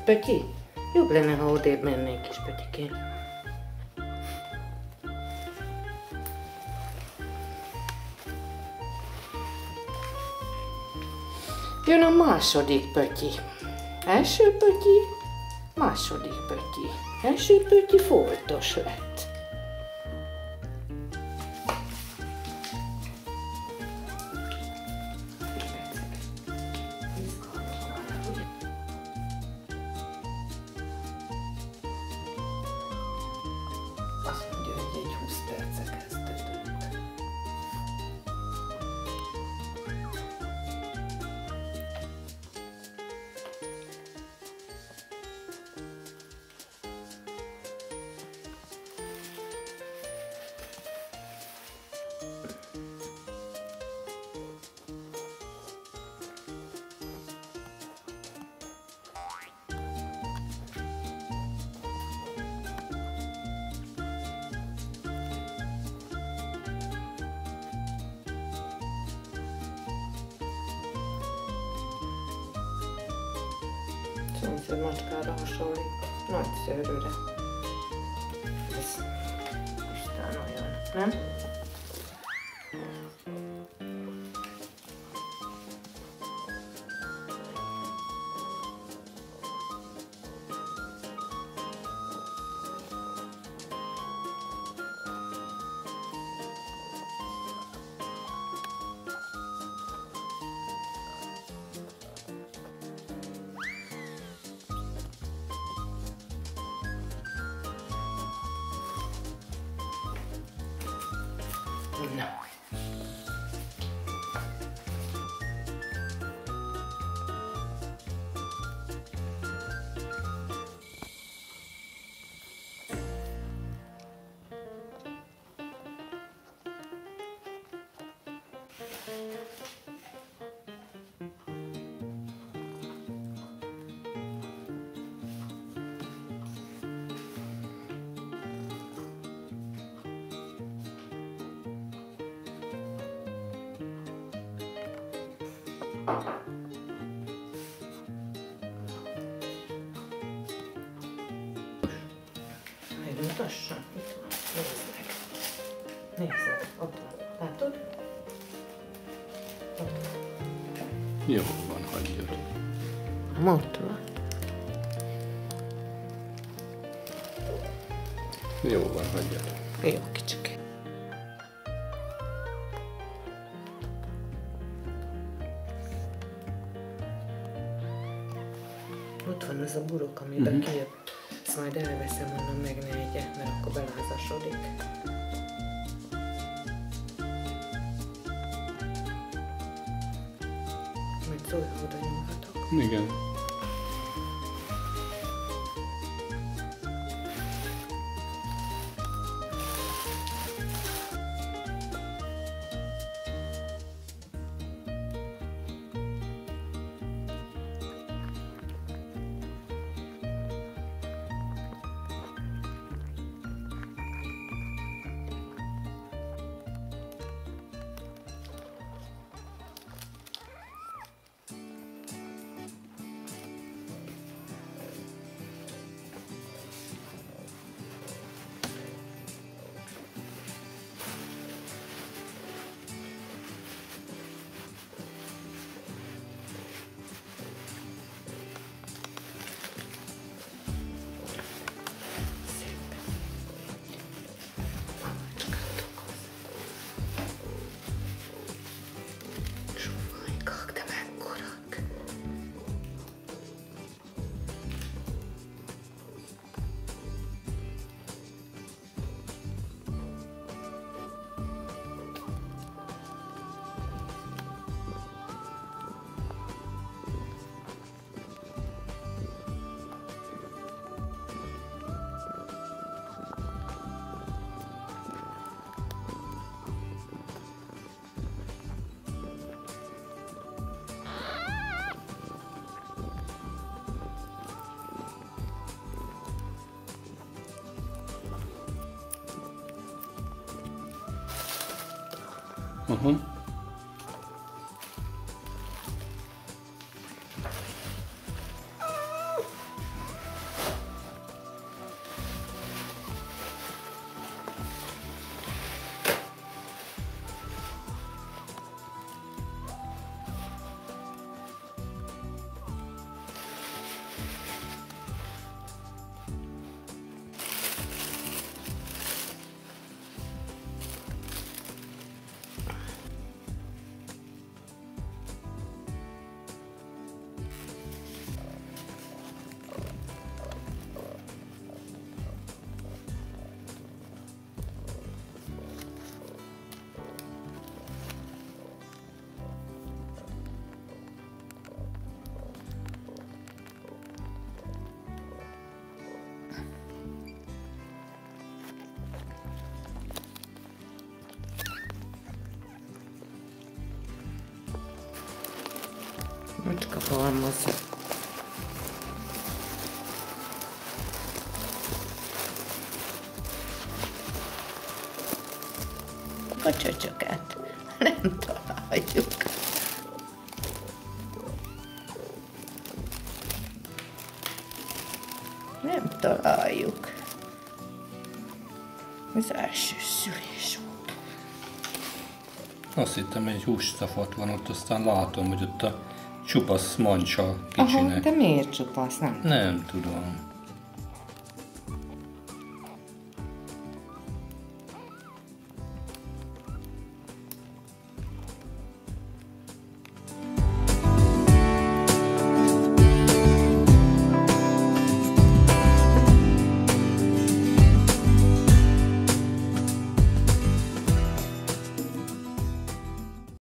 Pötyi, jobb lenne, ha odébb mennék is, Pötyikén. Jön a második Pötyi. Első Pötyi, második Pötyi. Első Pötyi foltos lett. Azt mondja, hogy egy 20 perce kezdődött. Szomszéd macskára hasonlít. Nagy szőrűre. Ez aztán olyan, nem? Na. Megmutasson, itt van, nézd meg. Nézd, ott van. Látod? Ott van. Jó van, hagyjad. Ott van. Jó van, hagyjad. Jó, kicsike. Ott van az a burok, amiben kijött. Ezt majd elveszem, mondom, meg ne egye, mert akkor belázasodik. Majd szólj, oda nyomhatok. Igen. Macska halmaz. A csöcsöket nem találjuk. Nem találjuk. Az első szülés volt. Azt hittem, egy hússzafat van ott, aztán látom, hogy ott a csupasz mancsa kicsinek. Aha, de miért csupasz? Nem Nem tudom.